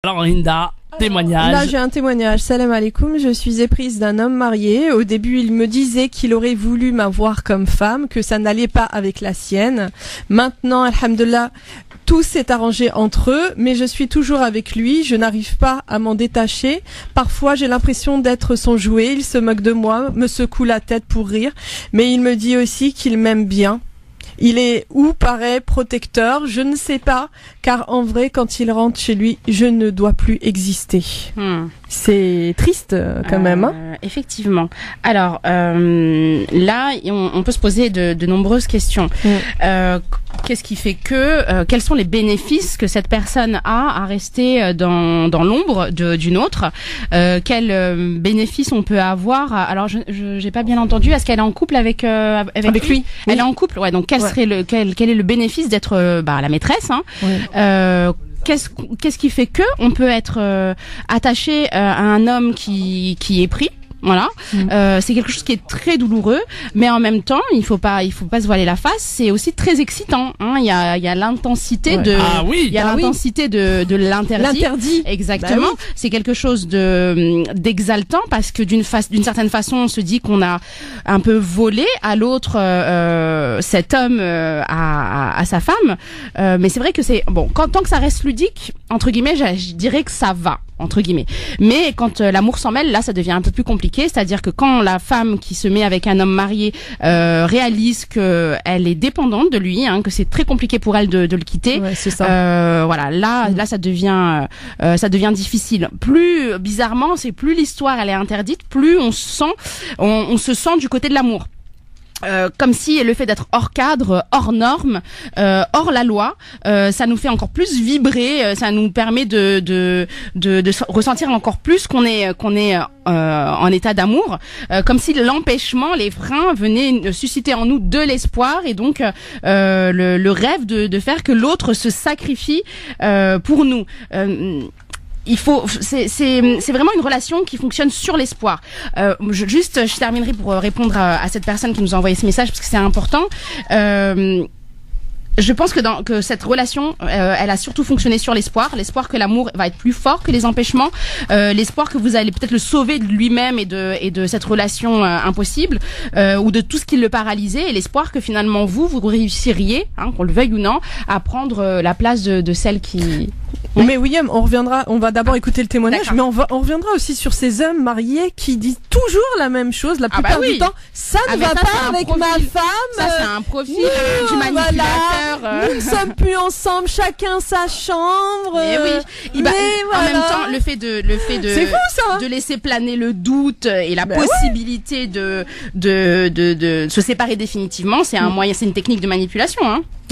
Alors Linda, témoignage. Là j'ai un témoignage. Salam alaikum, je suis éprise d'un homme marié. Au début il me disait qu'il aurait voulu m'avoir comme femme, que ça n'allait pas avec la sienne. Maintenant, alhamdoulilah, tout s'est arrangé entre eux, mais je suis toujours avec lui, je n'arrive pas à m'en détacher. Parfois j'ai l'impression d'être son jouet, il se moque de moi, me secoue la tête pour rire, mais il me dit aussi qu'il m'aime bien. Il est ou paraît protecteur, je ne sais pas, car en vrai, quand il rentre chez lui, je ne dois plus exister. C'est triste quand même. Hein, effectivement. Alors là, on peut se poser de nombreuses questions. Qu'est-ce qui fait que quels sont les bénéfices que cette personne a à rester dans l'ombre d'une autre? Quels bénéfices on peut avoir? Alors, j'ai pas bien entendu. Est-ce qu'elle est en couple avec lui? Elle est en couple, ouais. Donc quel est le bénéfice d'être la maîtresse, hein? Qu'est-ce qui fait que on peut être attaché à un homme qui est pris? Voilà, c'est quelque chose qui est très douloureux, mais en même temps, il faut pas se voiler la face. C'est aussi très excitant. Hein. Il y a l'intensité de l'interdit. Exactement. Bah oui. C'est quelque chose d'exaltant parce que d'une certaine façon, on se dit qu'on a un peu volé à l'autre cet homme à sa femme. Mais c'est vrai que c'est bon tant que ça reste ludique entre guillemets, je dirais que ça va. Entre guillemets. Mais quand l'amour s'en mêle, là, ça devient un peu plus compliqué. C'est-à-dire que quand la femme qui se met avec un homme marié réalise que elle est dépendante de lui, hein, que c'est très compliqué pour elle de le quitter, c'est ça. Là, ça devient difficile. Plus bizarrement, c'est plus l'histoire elle est interdite, plus on se sent du côté de l'amour. Comme si le fait d'être hors cadre, hors norme, hors la loi, ça nous fait encore plus vibrer, ça nous permet de ressentir encore plus qu'on est en état d'amour, comme si l'empêchement, les freins venaient susciter en nous de l'espoir et donc le rêve de faire que l'autre se sacrifie pour nous. C'est vraiment une relation qui fonctionne sur l'espoir. Je terminerai pour répondre à cette personne qui nous a envoyé ce message parce que c'est important. Je pense que cette relation, elle a surtout fonctionné sur l'espoir que l'amour va être plus fort que les empêchements, l'espoir que vous allez peut-être le sauver de lui-même et de cette relation impossible, ou de tout ce qui le paralysait, et l'espoir que finalement vous réussiriez, hein, qu'on le veuille ou non, à prendre la place de celle qui... Oui. Mais William, on va d'abord écouter le témoignage, mais on reviendra aussi sur ces hommes mariés qui disent toujours la même chose la plupart du temps. Ça ne va pas avec ma femme. Ça, c'est un profil du manipulateur. Voilà. Nous ne sommes plus ensemble, chacun sa chambre. Mais oui. En même temps, le fait c'est fou, ça. De laisser planer le doute et la possibilité de se séparer définitivement, c'est un moyen, c'est une technique de manipulation, hein.